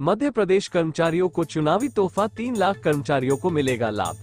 मध्य प्रदेश कर्मचारियों को चुनावी तोहफा, 3 लाख कर्मचारियों को मिलेगा लाभ।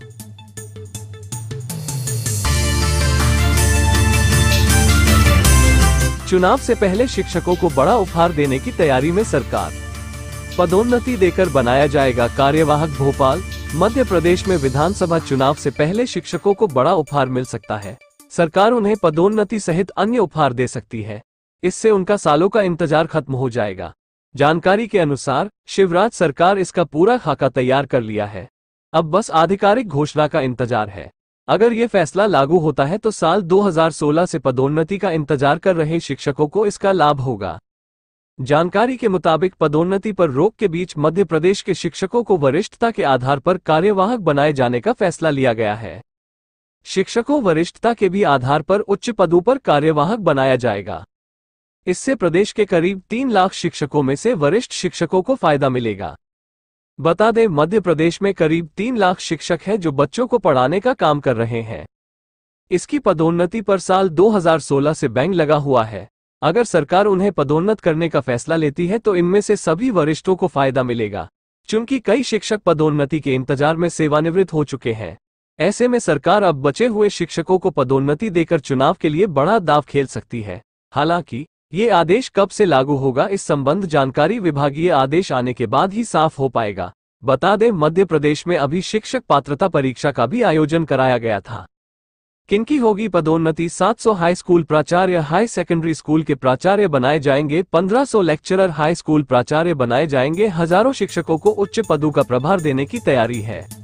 चुनाव से पहले शिक्षकों को बड़ा उपहार देने की तैयारी में सरकार। पदोन्नति देकर बनाया जाएगा कार्यवाहक। भोपाल। मध्य प्रदेश में विधानसभा चुनाव से पहले शिक्षकों को बड़ा उपहार मिल सकता है। सरकार उन्हें पदोन्नति सहित अन्य उपहार दे सकती है। इससे उनका सालों का इंतजार खत्म हो जाएगा। जानकारी के अनुसार शिवराज सरकार इसका पूरा खाका तैयार कर लिया है। अब बस आधिकारिक घोषणा का इंतजार है। अगर ये फैसला लागू होता है तो साल 2016 से पदोन्नति का इंतजार कर रहे शिक्षकों को इसका लाभ होगा। जानकारी के मुताबिक पदोन्नति पर रोक के बीच मध्य प्रदेश के शिक्षकों को वरिष्ठता के आधार पर कार्यवाहक बनाए जाने का फैसला लिया गया है। शिक्षकों वरिष्ठता के भी आधार पर उच्च पदों पर कार्यवाहक बनाया जाएगा। इससे प्रदेश के करीब 3 लाख शिक्षकों में से वरिष्ठ शिक्षकों को फायदा मिलेगा। बता दें, मध्य प्रदेश में करीब 3 लाख शिक्षक हैं जो बच्चों को पढ़ाने का काम कर रहे हैं। इसकी पदोन्नति पर साल 2016 से बैंग लगा हुआ है। अगर सरकार उन्हें पदोन्नत करने का फैसला लेती है तो इनमें से सभी वरिष्ठों को फायदा मिलेगा, चूंकि कई शिक्षक पदोन्नति के इंतजार में सेवानिवृत्त हो चुके हैं। ऐसे में सरकार अब बचे हुए शिक्षकों को पदोन्नति देकर चुनाव के लिए बड़ा दांव खेल सकती है। हालांकि ये आदेश कब से लागू होगा, इस संबंध जानकारी विभागीय आदेश आने के बाद ही साफ हो पाएगा। बता दें, मध्य प्रदेश में अभी शिक्षक पात्रता परीक्षा का भी आयोजन कराया गया था। किनकी होगी पदोन्नति? 700 हाई स्कूल प्राचार्य, हाई सेकेंडरी स्कूल के प्राचार्य बनाए जाएंगे। 1500 लेक्चरर, हाई स्कूल प्राचार्य बनाए जाएंगे। हजारों शिक्षकों को उच्च पदों का प्रभार देने की तैयारी है।